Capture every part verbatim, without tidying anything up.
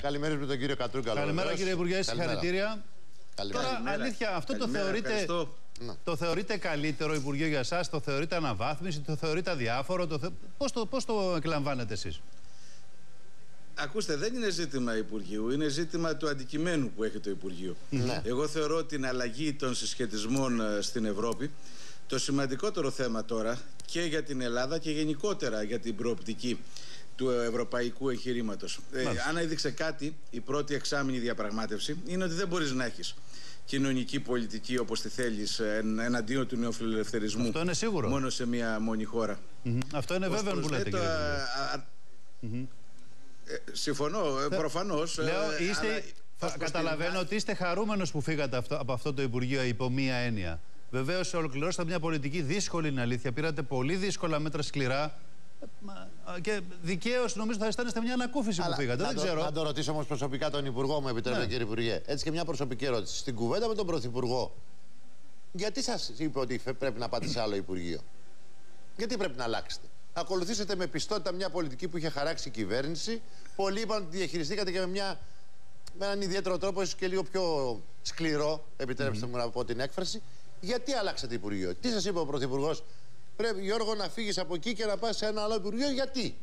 καλημερίζουμε τον κύριο Κατρούγκαλο. Καλημέρα κύριε Υπουργέ, συγχαρητήρια. Καλημέρα. Τώρα, αλήθεια, αυτό το θεωρείτε, το θεωρείτε καλύτερο Υπουργείο για εσάς, το θεωρείτε αναβάθμιση, το θεωρείτε αδιάφορο, το θε... πώς, το, πώς το εκλαμβάνετε εσείς? Ακούστε, δεν είναι ζήτημα Υπουργείου, είναι ζήτημα του αντικειμένου που έχει το Υπουργείο. Mm-hmm. Εγώ θεωρώ την αλλαγή των συσχετισμών στην Ευρώπη το σημαντικότερο θέμα τώρα και για την Ελλάδα και γενικότερα για την προοπτική του ευρωπαϊκού εγχειρήματος. Ε, αν έδειξε κάτι η πρώτη εξάμηνη διαπραγμάτευση, είναι ότι δεν μπορείς να έχεις κοινωνική πολιτική όπως τη θέλεις εναντίον του νεοφιλελευθερισμού. Αυτό είναι σίγουρο. Μόνο σε μία μόνη χώρα. Mm-hmm. Αυτό είναι βέβαιο που λέτε, κύριε. Mm-hmm. Ε, συμφωνώ, ε, προφανώς. Λέω, ε, είστε, αλλά, καταλαβαίνω την... ότι είστε χαρούμενος που φύγατε αυτό, από αυτό το Υπουργείο υπό μία έννοια. Βεβαίως ολοκληρώσατε μια πολιτική δύσκολη, είναι αλήθεια. Πήρατε πολύ δύσκολα μέτρα, σκληρά. Και δικαίως νομίζω θα αισθάνεστε μια ανακούφιση αλλά, που φύγατε. Να δεν το, ξέρω. Να το ρωτήσω όμως προσωπικά τον Υπουργό, μου επιτρέπετε, ναι. Κύριε Υπουργέ. Έτσι και μια προσωπική ερώτηση. Στην κουβέντα με τον Πρωθυπουργό, γιατί σας είπε ότι πρέπει να πάτε σε άλλο Υπουργείο? Γιατί πρέπει να αλλάξετε? Ακολουθήσετε με πιστότητα μια πολιτική που είχε χαράξει η κυβέρνηση. Πολλοί είπαν ότι διαχειριστήκατε και με, μια, με έναν ιδιαίτερο τρόπο, ίσως και λίγο πιο σκληρό, επιτρέψτε mm-hmm. μου να πω την έκφραση. Γιατί αλλάξατε Υπουργείο? Τι σας είπε ο Πρωθυπουργός? Πρέπει, Γιώργο, να φύγεις από εκεί και να πας σε ένα άλλο Υπουργείο. Γιατί?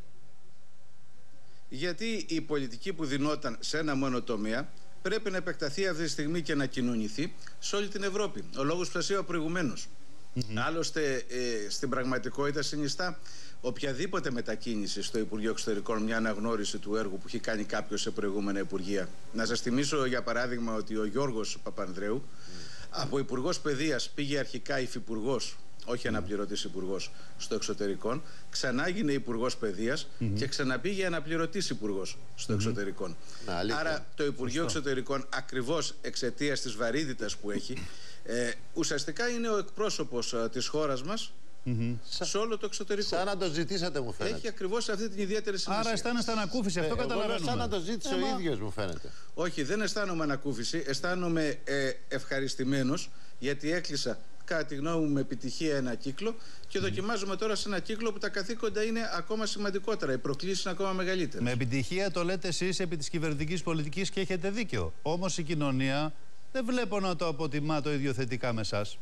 Γιατί η πολιτική που δινόταν σε ένα μόνο τομέα πρέπει να επεκταθεί αυτή τη στιγμή και να κοινωνηθεί σε όλη την Ευρώπη. Ο λόγος που σας είπα προηγουμένως. Mm-hmm. Άλλωστε, ε, στην πραγματικότητα συνιστά οποιαδήποτε μετακίνηση στο Υπουργείο Εξωτερικών μια αναγνώριση του έργου που έχει κάνει κάποιος σε προηγούμενα Υπουργεία. Να σας θυμίσω για παράδειγμα ότι ο Γιώργος Παπανδρέου mm. από Υπουργός Παιδείας πήγε αρχικά υφυπουργός, όχι αναπληρωτής υπουργός, στο εξωτερικών, ξανά έγινε υπουργός παιδείας mm-hmm. και ξαναπήγε αναπληρωτής υπουργός στο mm-hmm. εξωτερικών. Να, άρα το Υπουργείο Σωστό. Εξωτερικών, ακριβώς εξαιτίας της βαρύτητας που έχει, ε, ουσιαστικά είναι ο εκπρόσωπος ε, της χώρας μας mm-hmm. σε όλο το εξωτερικό. Σαν να το ζητήσατε, μου φαίνεται. Έχει ακριβώς αυτή την ιδιαίτερη σημασία. Άρα αισθάνεστε ανακούφιση, αυτό ε, καταλαβαίνουμε. Σαν να το ζήτησε ε, ο ίδιος, μου φαίνεται. Όχι, δεν αισθάνομαι ανακούφιση, αισθάνομαι ε, ευχαριστημένος, γιατί έκλεισα κατά τη γνώμη μου με επιτυχία ένα κύκλο και mm. δοκιμάζουμε τώρα σε ένα κύκλο που τα καθήκοντα είναι ακόμα σημαντικότερα, οι προκλήσεις είναι ακόμα μεγαλύτερες. Με επιτυχία το λέτε εσείς επί της κυβερνητικής πολιτικής και έχετε δίκιο. Όμως η κοινωνία δεν βλέπω να το αποτιμά το ίδιο θετικά με εσάς.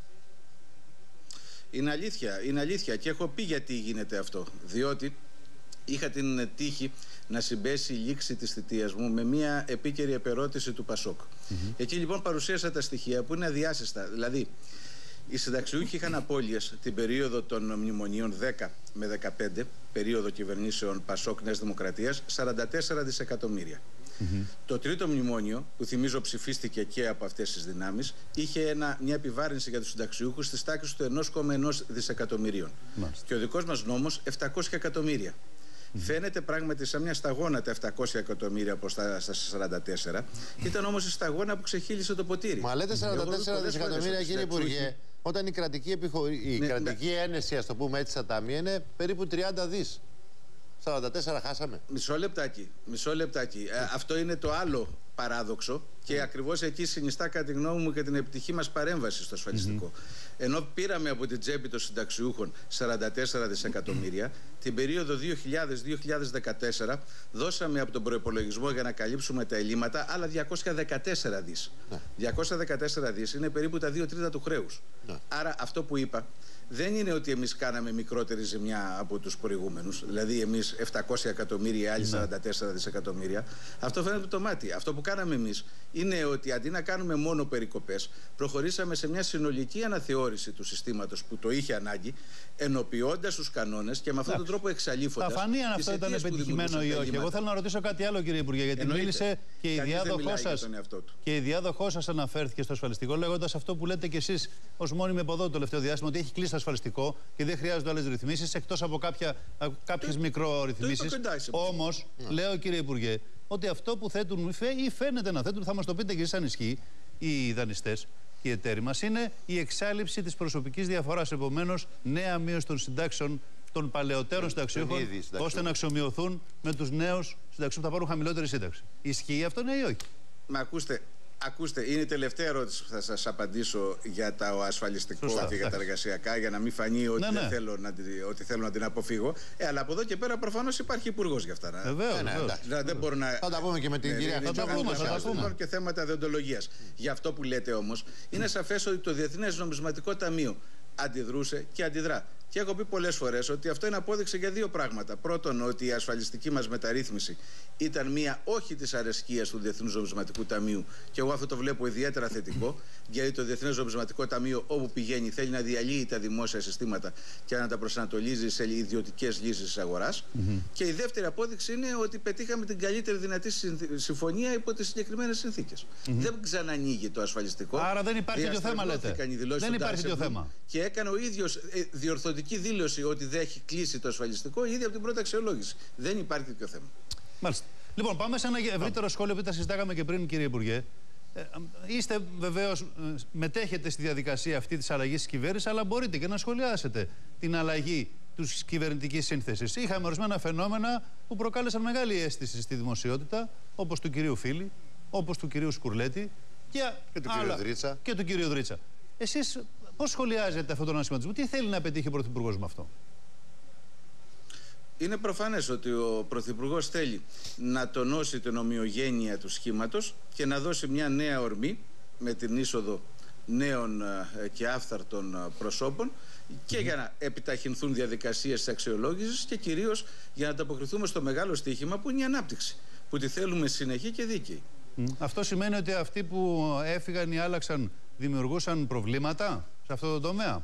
Είναι αλήθεια, είναι αλήθεια και έχω πει γιατί γίνεται αυτό. Διότι είχα την τύχη να συμπέσει η λήξη της θητείας μου με μια επίκαιρη επερώτηση του Πασόκ. Mm-hmm. Εκεί λοιπόν παρουσίασα τα στοιχεία που είναι αδιάσυστα. Δηλαδή, οι συνταξιούχοι είχαν απώλειες την περίοδο των μνημονίων δέκα με δεκαπέντε, περίοδο κυβερνήσεων Πασόκ Νέας Δημοκρατίας, σαράντα τέσσερα δισεκατομμύρια. Mm-hmm. Το τρίτο μνημόνιο, που θυμίζω ψηφίστηκε και από αυτές τις δυνάμεις, είχε ένα, μια επιβάρυνση για τους συνταξιούχους στις τάξεις του ένα κόμμα ένα δισεκατομμυρίων. Mm-hmm. Και ο δικός μας νόμος επτακόσια εκατομμύρια. Mm-hmm. Φαίνεται πράγματι σαν μια σταγόνα τα επτακόσια εκατομμύρια προς τα στα σαράντα τέσσερα. Ήταν όμως η σταγόνα που ξεχύλισε το ποτήρι. Μα λέτε σαράντα τέσσερα δισεκατομμύρια, κύριε Υπουργέ, όταν η κρατική, επιχω... η ναι, κρατική ναι. ένεση, ας το πούμε έτσι, στα ταμεία είναι περίπου τριάντα δις. σαράντα τέσσερα χάσαμε. Μισό λεπτάκι. Μισό λεπτάκι. Ε, αυτό είναι το άλλο παράδοξο και mm. ακριβώς εκεί συνιστά κατά τη γνώμη μου και την επιτυχή μας παρέμβαση στο ασφαλιστικό. Mm-hmm. Ενώ πήραμε από την τσέπη των συνταξιούχων σαράντα τέσσερα δισεκατομμύρια, την περίοδο δύο χιλιάδες με δύο χιλιάδες δεκατέσσερα δώσαμε από τον προϋπολογισμό για να καλύψουμε τα ελλείμματα άλλα διακόσια δεκατέσσερα δις. Mm. διακόσια δεκατέσσερα δις είναι περίπου τα δύο τρίτα του χρέους. Mm. Άρα αυτό που είπα δεν είναι ότι εμείς κάναμε μικρότερη ζημιά από τους προηγούμενους, δηλαδή εμείς επτακόσια εκατομμύρια, άλλοι σαράντα τέσσερα δισεκατομμύρια. Αυτό φαίνεται το μάτι. Αυτό που κάναμε εμείς είναι ότι αντί να κάνουμε μόνο περικοπές, προχωρήσαμε σε μια συνολική αναθεώρηση του συστήματος που το είχε ανάγκη, ενοποιώντας τους κανόνες και με αυτόν τον τρόπο εξαλείφοντας. Θα φανεί αν αυτό ήταν πετυχημένο ή όχι. Εγώ θέλω να ρωτήσω κάτι άλλο, κύριε Υπουργέ, γιατί εννοείται. Μίλησε και η διάδοχός σας. Και η διάδοχός σας αναφέρθηκε στο ασφαλιστικό, λέγοντας αυτό που λέτε κι εσείς ως μόνιμοι από εδώ το τελευταίο διάστημα, ότι έχει κλείσει ασφαλιστικό και δεν χρειάζονται άλλες ρυθμίσεις εκτός από κάποιες μικρορυθμίσεις. Όμως, yeah. λέω κύριε Υπουργέ, ότι αυτό που θέτουν ή φαίνεται να θέτουν, θα μας το πείτε και εσείς αν ισχύει, οι δανειστές και οι εταίροι μας, είναι η εξάλληψη της προσωπικής διαφοράς. Επομένως, νέα μείωση των συντάξεων των παλαιότερων συνταξιούχων, ώστε να αξιομοιωθούν με τους νέους συνταξιούχους που θα πάρουν χαμηλότερη σύνταξη. Ισχύει αυτό, ναι ή όχι? Μα ακούστε, Ακούστε, είναι η τελευταία ερώτηση που θα σας απαντήσω για το ασφαλιστικό Σωστά. και για τα εργασιακά, για να μην φανεί ότι, ναι, ναι. Δεν θέλω να, ότι θέλω να την αποφύγω. Ε, αλλά από εδώ και πέρα προφανώς υπάρχει υπουργός για αυτά. Βεβαίως. Ναι, ναι, δεν μπορώ να... Θα τα πούμε και με την ναι, κυρία. Θα τα πούμε. Υπάρχουν και θέματα δεοντολογίας. Για αυτό που λέτε όμως, είναι σαφές ότι το Διεθνές Νομισματικό Ταμείο αντιδρούσε και αντιδρά. Και έχω πει πολλές φορές ότι αυτό είναι απόδειξη για δύο πράγματα. Πρώτον, ότι η ασφαλιστική μας μεταρρύθμιση ήταν μία όχι της αρεσκίας του Διεθνούς Νομισματικού Ταμείου, και εγώ αυτό το βλέπω ιδιαίτερα θετικό, γιατί το Διεθνές Νομισματικό Ταμείο, όπου πηγαίνει, θέλει να διαλύει τα δημόσια συστήματα και να τα προσανατολίζει σε ιδιωτικές λύσεις της αγοράς. Mm-hmm. Και η δεύτερη απόδειξη είναι ότι πετύχαμε την καλύτερη δυνατή συμφωνία υπό τις συγκεκριμένες συνθήκες. Mm-hmm. Δεν ξανανοίγει το ασφαλιστικό. Άρα δεν υπάρχει το θέμα, λέτε. Δεν υπάρχει το θέμα. Και έκανε ο ίδιος διορθωτική δήλωση ότι δεν έχει κλείσει το ασφαλιστικό ήδη από την πρώτη αξιολόγηση. Δεν υπάρχει τέτοιο θέμα. Μάλιστα. Λοιπόν, πάμε σε ένα ευρύτερο σχόλιο που τα συζητάγαμε και πριν, κύριε Υπουργέ. Ε, είστε βεβαίως, μετέχετε στη διαδικασία αυτή της αλλαγής της κυβέρνησης, αλλά μπορείτε και να σχολιάσετε την αλλαγή της κυβερνητικής σύνθεσης. Είχαμε ορισμένα φαινόμενα που προκάλεσαν μεγάλη αίσθηση στη δημοσιότητα, όπως του κυρίου Φίλη, όπως του κυρίου Σκουρλέτη και, και του κυρίου Δρίτσα. Και του κυρίου Δρίτσα. Εσείς πώς σχολιάζετε αυτόν τον ασχηματισμό, τι θέλει να πετύχει ο Πρωθυπουργός με αυτό? Είναι προφανές ότι ο Πρωθυπουργός θέλει να τονώσει την ομοιογένεια του σχήματος και να δώσει μια νέα ορμή με την είσοδο νέων και άφθαρτων προσώπων και για να επιταχυνθούν διαδικασίες της αξιολόγησης και κυρίως για να ανταποκριθούμε στο μεγάλο στοίχημα που είναι η ανάπτυξη, που τη θέλουμε συνεχή και δίκαιη. Αυτό σημαίνει ότι αυτοί που έφυγαν ή άλλαξαν δημιουργούσαν προβλήματα σε αυτό το τομέα?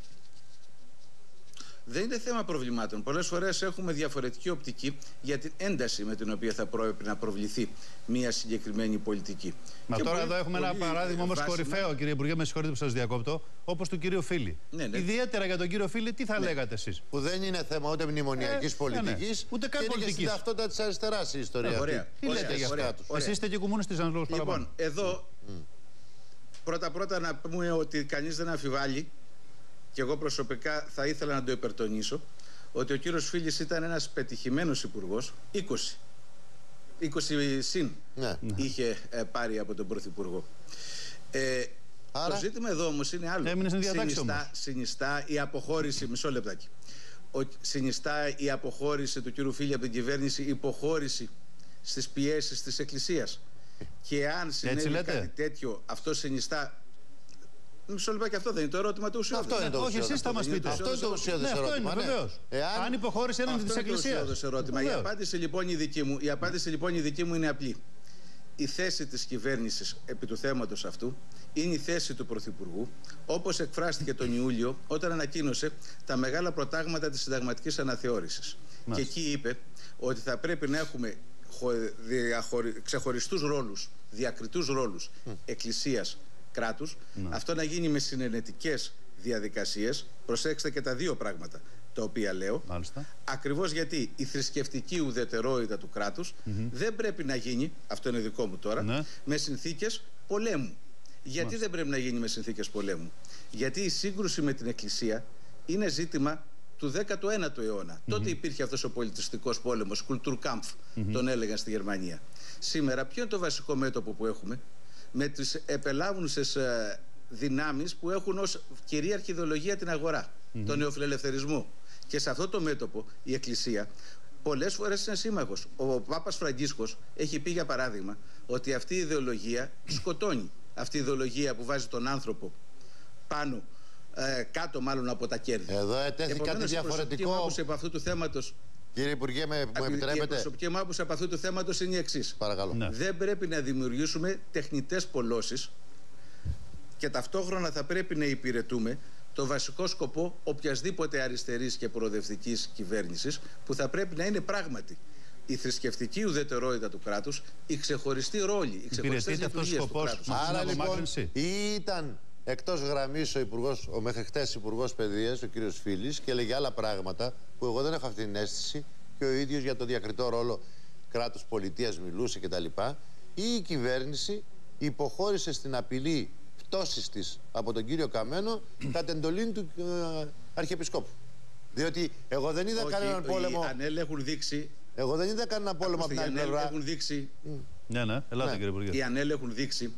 Δεν είναι θέμα προβλημάτων. Πολλές φορές έχουμε διαφορετική οπτική για την ένταση με την οποία θα πρέπει να προβληθεί μια συγκεκριμένη πολιτική. Μα και τώρα πολύ, εδώ έχουμε πολύ ένα παράδειγμα όμως κορυφαίο, κύριε Υπουργέ, με συγχωρείτε που σας διακόπτω, όπως του κυρίου Φίλη. Ναι, ναι. Ιδιαίτερα για τον κύριο Φίλη, τι θα ναι. λέγατε εσείς? Που δεν είναι θέμα ούτε μνημονιακής ε, πολιτικής, ναι, ναι. ούτε καν πολιτικής. Και στην ταυτότητα της αριστεράς η ιστορία. Ε, ωραία. Τι ωραία, λέτε για αυτά? Εσείς είστε και κομμουνιστής, αν λόγω παραπάνω. Λοιπόν, εδώ πρώτα-πρώτα να πούμε ότι κανείς δεν αμφιβάλλει, και εγώ προσωπικά θα ήθελα να το υπερτονίσω, ότι ο κύριος Φίλης ήταν ένας πετυχημένος υπουργός, είκοσι, είκοσι συν ναι. είχε ε, πάρει από τον Πρωθυπουργό. Ε, το ζήτημα εδώ όμως είναι άλλο. Συνιστά, συνιστά η αποχώρηση, μισό λεπτάκι, ο, συνιστά η αποχώρηση του κύριου Φίλη από την κυβέρνηση, υποχώρηση στις πιέσεις της Εκκλησίας. Και αν συνέβη κάτι τέτοιο, αυτό συνιστά... Μισό λεπτό, και αυτό δεν είναι το ερώτημα του ουσιώδους. Αυτό είναι το ουσιώδες. Όχι, εσείς θα μας πείτε. Αυτό είναι το ουσιώδες ναι, ερώτημα. Αυτό είναι, βεβαίως. Εάν... Αν υποχώρησε έναντι της Εκκλησίας. Αυτό είναι το ερώτημα. Η απάντηση, λοιπόν, η, δική μου, η απάντηση λοιπόν η δική μου είναι απλή. Η θέση της κυβέρνησης επί του θέματος αυτού είναι η θέση του Πρωθυπουργού, όπως εκφράστηκε τον Ιούλιο όταν ανακοίνωσε τα μεγάλα προτάγματα της συνταγματικής αναθεώρησης. Και εκεί είπε ότι θα πρέπει να έχουμε ξεχωριστούς ρόλους, διακριτούς ρόλους mm. εκκλησίας, κράτους, ναι. Αυτό να γίνει με συνενετικές διαδικασίες. Προσέξτε και τα δύο πράγματα τα οποία λέω. Μάλιστα. Ακριβώς γιατί η θρησκευτική ουδετερότητα του κράτους mm-hmm. δεν πρέπει να γίνει, αυτό είναι δικό μου τώρα, ναι. με συνθήκες πολέμου. Γιατί Μάλιστα. δεν πρέπει να γίνει με συνθήκες πολέμου? Γιατί η σύγκρουση με την Εκκλησία είναι ζήτημα του δέκατου ένατου αιώνα. Mm-hmm. Τότε υπήρχε αυτός ο πολιτιστικός πόλεμος, Kulturkampf, mm-hmm. τον έλεγαν στη Γερμανία. Σήμερα ποιο είναι το βασικό μέτωπο που έχουμε? Με τις επελάβουνσες ε, δυνάμεις που έχουν ως κυρίαρχη ιδεολογία την αγορά, mm-hmm. τον νεοφιλελευθερισμό. Και σε αυτό το μέτωπο η Εκκλησία πολλές φορές είναι σύμμαχος. Ο Πάπας Φραγκίσκος έχει πει, για παράδειγμα, ότι αυτή η ιδεολογία σκοτώνει. Αυτή η ιδεολογία που βάζει τον άνθρωπο πάνω, ε, κάτω μάλλον από τα κέρδη. Εδώ ετέθη κάτι διαφορετικό. Η άποψη από αυτού του θέματος, κύριε Υπουργέ, με, μου επιτρέπετε? Η προσωπική μου άποψη από αυτού του θέματος είναι η εξής. Παρακαλώ. Ναι. Δεν πρέπει να δημιουργήσουμε τεχνητές πολλώσεις και ταυτόχρονα θα πρέπει να υπηρετούμε το βασικό σκοπό οποιασδήποτε αριστερής και προοδευτικής κυβέρνησης, που θα πρέπει να είναι πράγματι η θρησκευτική ουδετερότητα του κράτους, η ξεχωριστή ρόλη, οι ξεχωριστές λειτουργίες του κράτους. Άρα λοιπόν ήταν εκτός γραμμής ο υπουργός, ο μέχρι χτες υπουργός παιδείας, ο κύριος Φίλης, και έλεγε άλλα πράγματα που εγώ δεν έχω αυτή την αίσθηση, και ο ίδιος για το διακριτό ρόλο κράτους πολιτείας μιλούσε κτλ. Ή η κυβέρνηση υποχώρησε στην απειλή πτώσης της από τον κύριο Καμένο κατ' εντολή του ε, Αρχιεπισκόπου. Διότι εγώ δεν είδα κανέναν πόλεμο. Οι Ανέλ έχουν δείξει. Εγώ δεν είδα κανένα πόλεμο από την άλλη πλευρά. Έχουν δείξει. Ναι, ναι, ελάτε, ναι. κύριε Υπουργέ. Οι Ανέλ έχουν δείξει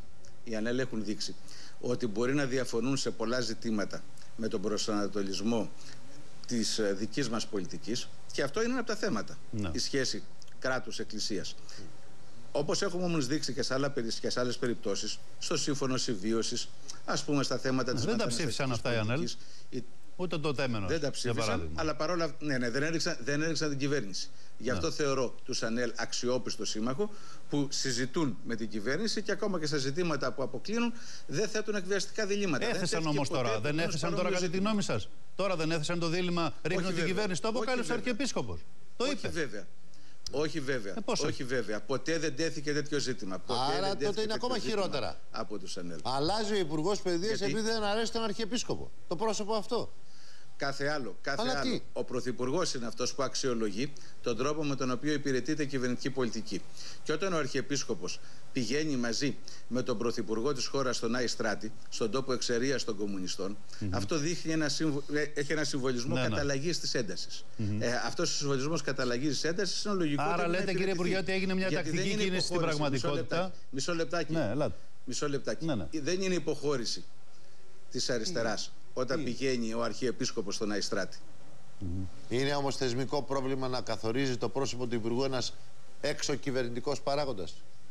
οι ΑΝΕΛ έχουν δείξει ότι μπορεί να διαφωνούν σε πολλά ζητήματα με τον προσανατολισμό της δικής μας πολιτικής, και αυτό είναι ένα από τα θέματα, ναι. η σχέση κράτους-εκκλησίας. Όπως έχουμε όμως δείξει και σε, άλλα, και σε άλλες περιπτώσεις, στο σύμφωνο συμβίωσης, ας πούμε στα θέματα της δεν τα ψήφισαν αυτά οι ΑΝΕΛ, η... ούτε το τέμενος. Δεν τα ψήφισαν, αλλά παρόλα ναι, ναι, δεν, έριξαν, δεν έριξαν την κυβέρνηση. Γι' αυτό ναι. θεωρώ τους ΑΝΕΛ αξιόπιστο σύμμαχο που συζητούν με την κυβέρνηση και ακόμα και στα ζητήματα που αποκλίνουν δεν θέτουν εκβιαστικά διλήμματα. Έθεσαν όμως τώρα, δεν έθεσαν τώρα κατά τη γνώμη σας. Τώρα δεν έθεσαν το δίλημμα, ρίχνουν την κυβέρνηση. Το αποκάλυψε ο Αρχιεπίσκοπος. Το Όχι είπε. βέβαια. Όχι βέβαια. Ε, όχι βέβαια. Ποτέ δεν τέθηκε τέτοιο ζήτημα. Ποτέ Άρα δεν τότε είναι ακόμα χειρότερα. Από τους ΑΝΕΛ. Αλλάζει ο Υπουργός Παιδείας επειδή δεν αρέσει τον Αρχιεπίσκοπο. Το πρόσωπο αυτό. Κάθε άλλο. Κάθε Αλλά άλλο. Τι? Ο Πρωθυπουργός είναι αυτός που αξιολογεί τον τρόπο με τον οποίο υπηρετείται η κυβερνητική πολιτική. Και όταν ο Αρχιεπίσκοπος πηγαίνει μαζί με τον Πρωθυπουργό της χώρας στον Άη Στράτη, στον τόπο εξαιρείας των κομμουνιστών, mm-hmm. αυτό δείχνει ένα συμβο... έχει ένα συμβολισμό ναι, καταλλαγής ναι. της έντασης. Mm-hmm. Ε, αυτός ο συμβολισμός καταλλαγής της έντασης είναι λογικό. Άρα λέτε, κύριε Υπουργέ, ότι έγινε μια Γιατί τακτική κίνηση στην πραγματικότητα. Μισό λεπτάκι. Μισό λεπτάκι. Ναι, Μισό λεπτάκι. Ναι, ναι. Δεν είναι υποχώρηση της αριστεράς όταν πηγαίνει ο Αρχιεπίσκοπος στον Άη Στράτη. Mm-hmm. Είναι όμως θεσμικό πρόβλημα να καθορίζει το πρόσωπο του Υπουργού ένας έξω κυβερνητικός παράγοντας.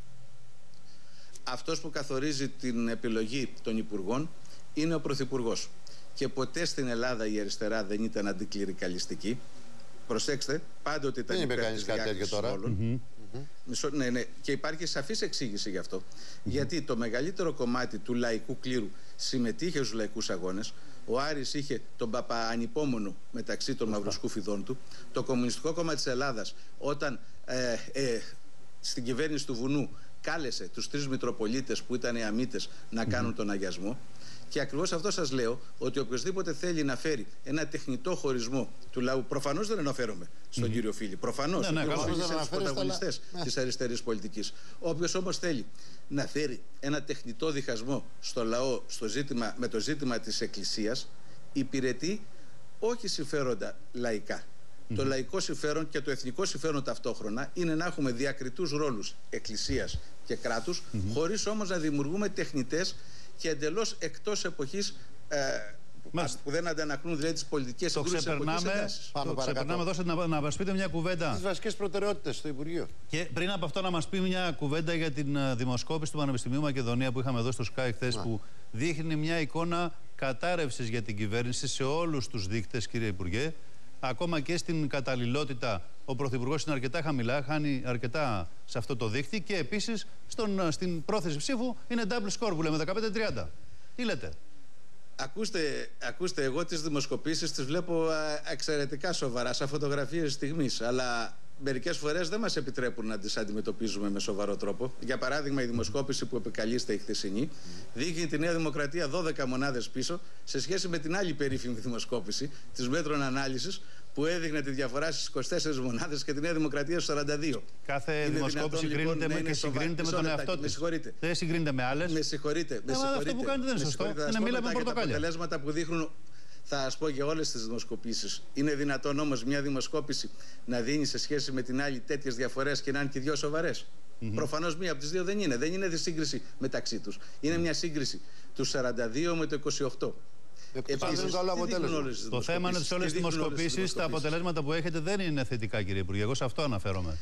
Αυτός που καθορίζει την επιλογή των υπουργών είναι ο Πρωθυπουργός. Και ποτέ στην Ελλάδα η αριστερά δεν ήταν αντικληρικαλιστική. Προσέξτε, πάντοτε ήταν υπέρ της διάκρισης όλων. Mm-hmm. Mm-hmm. Μισό, ναι, ναι. Και υπάρχει σαφής εξήγηση γι' αυτό. Mm-hmm. Γιατί το μεγαλύτερο κομμάτι του λαϊκού κλήρου συμμετείχε στους λαϊκούς αγώνες. Ο Άρης είχε τον Παπα-Ανυπόμονο μεταξύ των μαυροσκούφιδών του. Το Κομμουνιστικό Κόμμα της Ελλάδας, όταν ε, ε, στην κυβέρνηση του Βουνού κάλεσε τους τρεις Μητροπολίτες που ήταν οι αμήτες να κάνουν mm-hmm. τον αγιασμό. Και ακριβώς αυτό σας λέω, ότι οποιοδήποτε θέλει να φέρει ένα τεχνητό χωρισμό του λαού, προφανώς δεν αναφέρομαι στον mm-hmm. κύριο Φίλη, προφανώς, ναι, ναι, είναι στους πρωταγωνιστές αλλά... της αριστερής πολιτικής. Όποιος όμως θέλει να φέρει ένα τεχνητό διχασμό στο λαό στο ζήτημα, με το ζήτημα της Εκκλησίας, υπηρετεί όχι συμφέροντα λαϊκά. Mm-hmm. Το λαϊκό συμφέρον και το εθνικό συμφέρον ταυτόχρονα είναι να έχουμε διακριτούς ρόλους Εκκλησίας και κράτους, mm-hmm. χωρίς όμως να δημιουργούμε τεχνητές και εντελώς εκτός εποχής ε, που δεν αντανακλούν δηλαδή τις πολιτικές συγκρούσεις της εποχής εντάσεις. Το ξεπερνάμε, δώστε να, να μας πείτε μια κουβέντα. Τις βασικές προτεραιότητες στο Υπουργείο. Και πριν από αυτό να μας πει μια κουβέντα για την uh, δημοσκόπηση του Πανεπιστημίου Μακεδονία που είχαμε εδώ στο Sky χθες, που δείχνει μια εικόνα κατάρρευσης για την κυβέρνηση σε όλους τους δείκτες, κύριε Υπουργέ. Ακόμα και στην καταλληλότητα ο Πρωθυπουργός είναι αρκετά χαμηλά, χάνει αρκετά σε αυτό το δείκτη και επίσης στον, στην πρόθεση ψήφου είναι double score που λέμε δεκαπέντε τριάντα. Τι λέτε? Ακούστε, ακούστε, εγώ τις δημοσκοπήσεις τις βλέπω εξαιρετικά σοβαρά, σαν φωτογραφίες στιγμής, αλλά μερικές φορές δεν μας επιτρέπουν να τις αντιμετωπίζουμε με σοβαρό τρόπο. Για παράδειγμα, η δημοσκόπηση που επικαλείστε η χθεσινή δείχνει τη Νέα Δημοκρατία δώδεκα μονάδες πίσω σε σχέση με την άλλη περίφημη δημοσκόπηση της Μέτρων Ανάλυσης που έδειχνε τη διαφορά στις είκοσι τέσσερις μονάδες και τη Νέα Δημοκρατία στους σαράντα δύο. Κάθε είναι δημοσκόπηση δυνατόν, λοιπόν, με, συγκρίνεται με τον εαυτό της. Με συγχωρείτε. Δεν συγκρίνεται με άλλες. Με συγχωρείτε. Με συγχωρείτε. Αυτό που κάνετε δεν είναι σωστό. Είναι μίλα με πορτοκάλια. Τα αποτελέσματα που δείχνουν, θα σας πω για όλες τις δημοσκοπήσεις. Είναι δυνατόν όμως μια δημοσκόπηση να δίνει σε σχέση με την άλλη τέτοιες διαφορές και να είναι και δύο σοβαρές? Mm-hmm. Προφανώς μία από τις δύο δεν είναι. Δεν είναι τη σύγκριση μεταξύ τους. Είναι μια σύγκριση του σαράντα δύο με το είκοσι οκτώ. Επίσης, καλό αποτέλεσμα. Το θέμα είναι ότι σε όλες τις δημοσκοπήσεις τα αποτελέσματα που έχετε δεν είναι θετικά, κύριε Υπουργέ. Εγώ σε αυτό αναφέρομαι.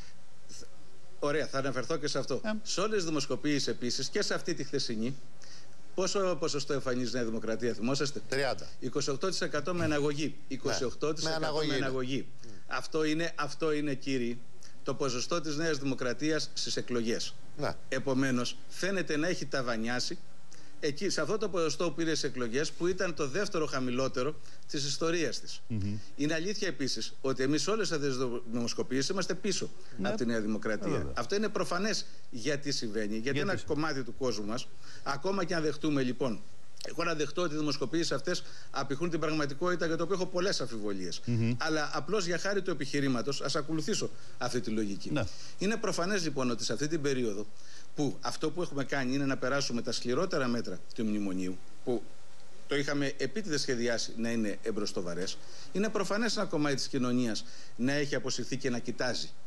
Ωραία, θα αναφερθώ και σε αυτό. Ε. Σε όλες τις δημοσκοπήσεις επίσης και σε αυτή τη χθεσινή, πόσο ποσοστό εμφανίζει η Νέα Δημοκρατία, θυμόσαστε? τριάντα. είκοσι οκτώ τοις εκατό με αναγωγή. είκοσι οκτώ τοις εκατό ναι, με αναγωγή. Με αναγωγή. Mm. Αυτό, είναι, αυτό είναι, κύριοι, το ποσοστό της Νέας Δημοκρατίας στις εκλογές. Ναι. Επομένως, φαίνεται να έχει ταβανιάσει εκεί, σε αυτό το ποσοστό που πήρε στις εκλογές, που ήταν το δεύτερο χαμηλότερο της ιστορίας της. Mm-hmm. Είναι αλήθεια επίσης ότι εμείς όλες αυτές τις δημοσκοπήσεις είμαστε πίσω mm-hmm. από τη Νέα Δημοκρατία. Mm-hmm. Αυτό είναι προφανές γιατί συμβαίνει. Γιατί, γιατί ένα κομμάτι του κόσμου μας, ακόμα και αν δεχτούμε λοιπόν, εγώ να δεχτώ ότι οι δημοσκοπήσεις αυτές απηχούν την πραγματικότητα, για το οποίο έχω πολλές αμφιβολίες. Mm-hmm. Αλλά απλώς για χάρη του επιχειρήματος, ας ακολουθήσω αυτή τη λογική. Mm-hmm. Είναι προφανές λοιπόν ότι σε αυτή την περίοδο, που αυτό που έχουμε κάνει είναι να περάσουμε τα σκληρότερα μέτρα του μνημονίου, που το είχαμε επίτηδες σχεδιάσει να είναι εμπροστοβαρές, είναι προφανές ένα κομμάτι της κοινωνίας να έχει αποσυρθεί και να κοιτάζει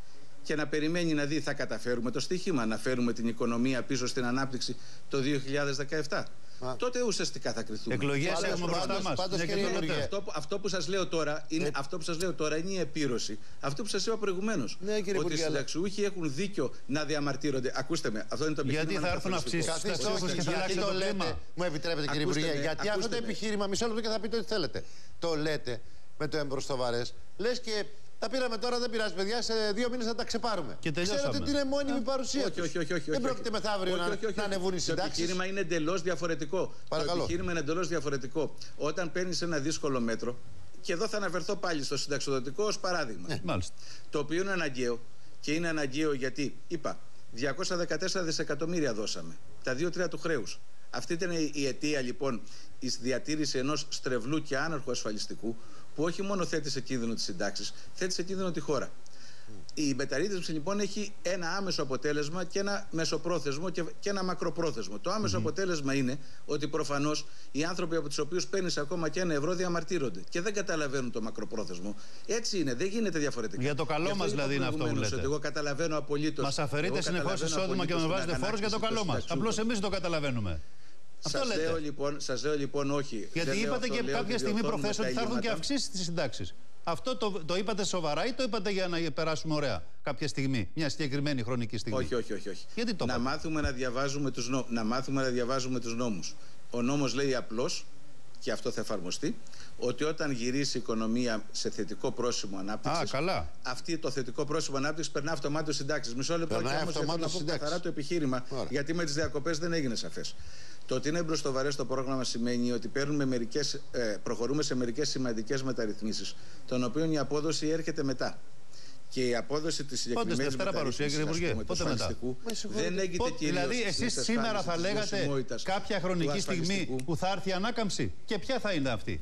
και να περιμένει να δει θα καταφέρουμε το στοίχημα, να φέρουμε την οικονομία πίσω στην ανάπτυξη το δύο χιλιάδες δεκαεπτά. Α. Τότε ουσιαστικά θα κρυθούμε. Εκλογές έχουμε μπροστά μας. Αυτό, αυτό που σας λέω τώρα είναι, ε... αυτό που σας λέω τώρα είναι η επίρρωση. Αυτό που σας είπα προηγουμένως. Ναι, ότι οι συνταξιούχοι έχουν δίκιο να διαμαρτύρονται. Ακούστε με, αυτό είναι το επιχείρημα. Γιατί θα έρθουν αυξήσεις στους στόχους και θα αλλάξει το κλίμα. Μου επιτρέπετε, κύριε Υπουργέ, γιατί αυτό το επιχείρημα, μισό λεπτό και θα πείτε ό,τι θέλετε. Το λέτε με το εμπροστοβαρές. Λες και τα πήραμε τώρα, δεν πειράζει, παιδιά. Σε δύο μήνες θα τα ξεπάρουμε. Και ξέρετε ότι είναι μόνιμη παρουσία. Όχι, όχι, όχι, όχι. Δεν πρόκειται μεθαύριο να ανεβούν οι συντάξεις. Το επιχείρημα είναι εντελώς διαφορετικό. Παρακαλώ. Το επιχείρημα είναι εντελώς διαφορετικό. Όταν παίρνεις ένα δύσκολο μέτρο, και εδώ θα αναφερθώ πάλι στο συνταξιοδοτικό ως παράδειγμα. Ε, μάλιστα. Το οποίο είναι αναγκαίο. Και είναι αναγκαίο γιατί, είπα, διακόσια δεκατέσσερα δισεκατομμύρια δώσαμε. Τα δύο τρία του χρέους. Αυτή ήταν η αιτία λοιπόν η διατήρηση ενός στρεβλού και άναρχου ασφαλιστικού, που όχι μόνο θέτει σε κίνδυνο τις συντάξεις, θέτει σε κίνδυνο τη χώρα. Mm. Η μεταρρύθμιση λοιπόν έχει ένα άμεσο αποτέλεσμα και ένα μεσοπρόθεσμο και, και ένα μακροπρόθεσμο. Το άμεσο mm. αποτέλεσμα είναι ότι προφανώς οι άνθρωποι από τους οποίους παίρνεις ακόμα και ένα ευρώ διαμαρτύρονται και δεν καταλαβαίνουν το μακροπρόθεσμο. Έτσι είναι, δεν γίνεται διαφορετικά. Για το καλό μας δηλαδή είναι αυτό που λέτε. Εγώ καταλαβαίνω απολύτως. Μας αφαιρείτε συνεχώς εισόδημα και μας βάζετε φόρους για το καλό μας. Απλώς εμείς το καταλαβαίνουμε. Σας λέω, λοιπόν, σας λέω λοιπόν όχι. Γιατί δεν είπατε λέω, και λέω, κάποια στιγμή προχθές ότι θα έρθουν και αυξήσεις στις συντάξεις. Αυτό το, το είπατε σοβαρά ή το είπατε για να περάσουμε ωραία κάποια στιγμή, μια συγκεκριμένη χρονική στιγμή? Όχι, όχι, όχι. όχι. Γιατί το να, μάθουμε να, διαβάζουμε τους νο... να μάθουμε να διαβάζουμε τους νόμους. Ο νόμος λέει απλώς, και αυτό θα εφαρμοστεί, ότι όταν γυρίσει η οικονομία σε θετικό πρόσημο ανάπτυξης, αυτή το θετικό πρόσημο ανάπτυξης περνά αυτομάτως συντάξεις. Μισό λεπτό και όμως για να πω καθαρά το επιχείρημα, Άρα. γιατί με τις διακοπές δεν έγινε σαφές. Το ότι είναι μπροστοβαρές το πρόγραμμα σημαίνει ότι παίρνουμε μερικές, ε, προχωρούμε σε μερικές σημαντικές μεταρρυθμίσεις, των οποίων η απόδοση έρχεται μετά. Και η απόδοση της συγκεκριμένης μεταρρύθμισης του ασφαλιστικού δεν έγινε κυρίως. Δηλαδή, εσείς σήμερα θα λέγατε κάποια χρονική στιγμή που θα έρθει η ανάκαμψη, και ποια θα είναι αυτή?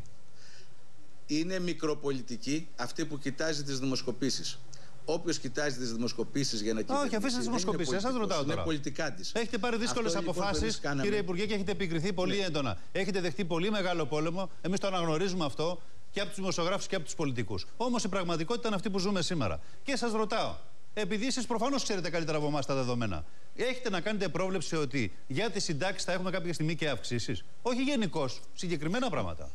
Είναι μικροπολιτική αυτή που κοιτάζει τις δημοσκοπήσεις. Όποιος κοιτάζει τις δημοσκοπήσεις για να κυβερνήσει. Όχι, αφήστε τις δημοσκοπήσεις. Σας ρωτάω τώρα. Είναι πολιτικά της. Έχετε πάρει δύσκολες αποφάσεις, λοιπόν, κύριε Υπουργέ, και έχετε επικριθεί πολύ ναι. έντονα. Έχετε δεχτεί πολύ μεγάλο πόλεμο. Εμείς το αναγνωρίζουμε αυτό και από τους δημοσιογράφους και από τους πολιτικούς. Όμως η πραγματικότητα είναι αυτή που ζούμε σήμερα. Και σας ρωτάω, επειδή εσείς προφανώς ξέρετε καλύτερα από εμάς τα δεδομένα, έχετε να κάνετε πρόβλεψη ότι για τις συντάξεις θα έχουμε κάποια στιγμή και αυξήσεις? Όχι γενικώς, συγκεκριμένα πράγματα.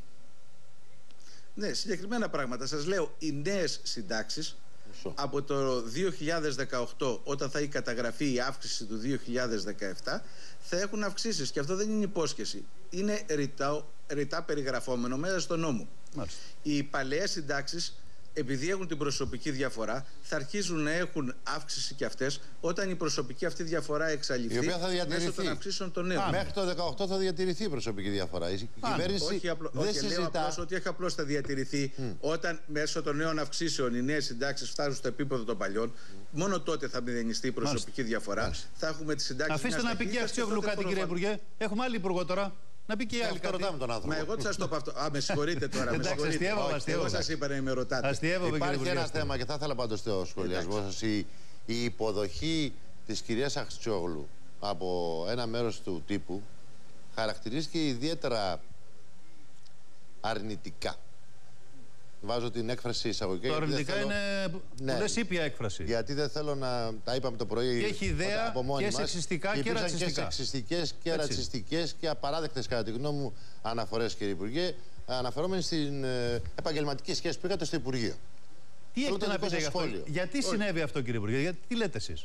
Ναι, συγκεκριμένα πράγματα. Σας λέω, οι νέες συντάξεις από το δύο χιλιάδες δεκαοκτώ, όταν θα έχει καταγραφεί η αύξηση του δύο χιλιάδες δεκαεπτά, θα έχουν αυξήσεις. Και αυτό δεν είναι υπόσχεση. Είναι ρητά, ρητά περιγραφόμενο μέσα στο νόμο. Μάλιστα. Οι παλαιές συντάξεις, επειδή έχουν την προσωπική διαφορά, θα αρχίζουν να έχουν αύξηση και αυτές όταν η προσωπική αυτή διαφορά εξαλειφθεί, η οποία θα διατηρηθεί μέσω των αυξήσεων των νέων. Α, μέχρι το δεκαοκτώ θα διατηρηθεί η προσωπική διαφορά. Η Α, κυβέρνηση όχι, απλό, δεν όχι, συζητά. Λέω απλώς ότι έχει απλώς θα διατηρηθεί mm. όταν μέσω των νέων αυξήσεων οι νέες συντάξεις φτάσουν στο επίπεδο των παλιών. Mm. Μόνο τότε θα μηδενιστεί η προσωπική Μάλιστα. διαφορά. Μάλιστα. Θα έχουμε τις συντάξεις. Αφήστε να πει και Αξιόγλου κάτι, κύριε Υπουργέ. Έχουμε άλλη υπουργό τώρα. Να πει και η άλλη. Ρωτάμε τον άνθρωπο. Μα εγώ τι σας το πω αυτό. Α, με συγχωρείτε τώρα. με συγχωρείτε. Εγώ σας είπα να με ρωτάτε. Υπάρχει ένα θέμα και θα ήθελα πάντως το σχολιασμό σας. Η, η υποδοχή της κυρίας Αξιόγλου από ένα μέρος του τύπου χαρακτηρίστηκε ιδιαίτερα αρνητικά. Βάζω την έκφραση εισαγωγικά. Το αρνητικά θέλω... είναι ναι, πολλές ήπια έκφραση. Γιατί δεν θέλω να τα είπαμε το πρωί. Και έχει ιδέα από μόνοι και σεξιστικά και, και ρατσιστικά. Και σεξιστικές και Έτσι. ρατσιστικές και απαράδεκτες κατά τη γνώμη μου αναφορές, κύριε Υπουργέ, αναφερόμενοι στην ε, επαγγελματική σχέση που είχατε στο Υπουργείο. Τι έχετε να πείτε για αυτό? Γιατί Όχι. συνέβη αυτό, κύριε Υπουργέ, γιατί, τι λέτε εσείς?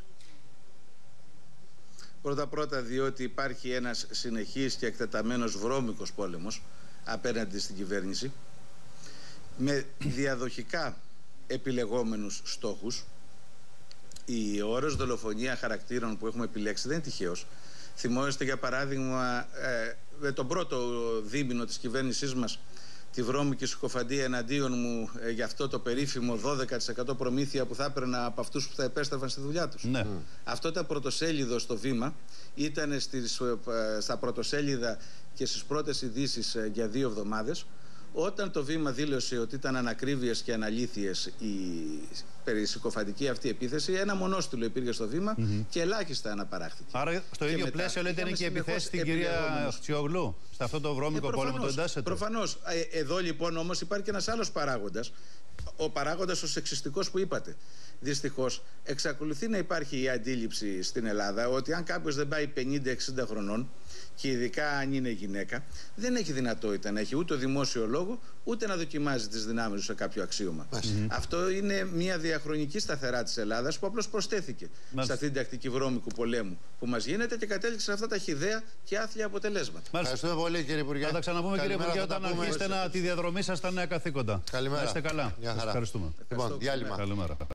Πρώτα-πρώτα διότι υπάρχει ένας συνεχής και εκτεταμένος βρώμικος πόλεμος απέναντι στην κυβέρνηση, με διαδοχικά επιλεγόμενους στόχους. Η όρος δολοφονία χαρακτήρων που έχουμε επιλέξει δεν είναι τυχαίος. Θυμόσαστε για παράδειγμα ε, με τον πρώτο δίμηνο της κυβέρνησής μας τη βρώμικη συκοφαντία εναντίον μου ε, για αυτό το περίφημο δώδεκα τοις εκατό προμήθεια που θα έπαιρνα από αυτούς που θα επέστρεφαν στη δουλειά τους. Ναι. Mm. Αυτό ήταν πρωτοσέλιδο στο Βήμα, ήταν στις, ε, στα πρωτοσέλιδα και στις πρώτες ειδήσεις ε, για δύο εβδομάδες. Όταν το Βήμα δήλωσε ότι ήταν ανακρίβειες και αναλήθειες η περισυκοφαντική αυτή επίθεση, ένα μονόστιλο υπήρχε στο Βήμα mm-hmm. και ελάχιστα αναπαράχθηκε. Άρα στο ίδιο πλαίσιο λέτε είναι και επιθέση στην κυρία Αξιόγλου, σε αυτό το βρώμικο ε, πόλεμο το εντάσσετε? Προφανώς. Ε, εδώ λοιπόν όμως υπάρχει και ένας άλλος παράγοντας. ο παράγοντας ο σεξιστικός που είπατε. Δυστυχώς, εξακολουθεί να υπάρχει η αντίληψη στην Ελλάδα ότι αν κάποιος δεν πάει πενήντα εξήντα χρονών, και ειδικά αν είναι γυναίκα, δεν έχει δυνατότητα να έχει ούτε δημόσιο λόγο, ούτε να δοκιμάζει τις δυνάμεις του σε κάποιο αξίωμα. Mm-hmm. Αυτό είναι μια διαχρονική σταθερά της Ελλάδας που απλώς προσθέθηκε mm-hmm. σε αυτή την τακτική βρώμικου πολέμου που μας γίνεται και κατέληξε σε αυτά τα χυδαία και άθλια αποτελέσματα. Ευχαριστούμε πολύ, κύριε Υπουργέ. Θα τα ξαναπούμε, κύριε Υπουργέ, όταν αρχίσετε να τη διαδρομή σας στα νέα καθήκοντα. Καλημέρα. Να είστε καλά. Ευχαριστούμε. Λοιπόν, διάλειμμα. Καλημέρα.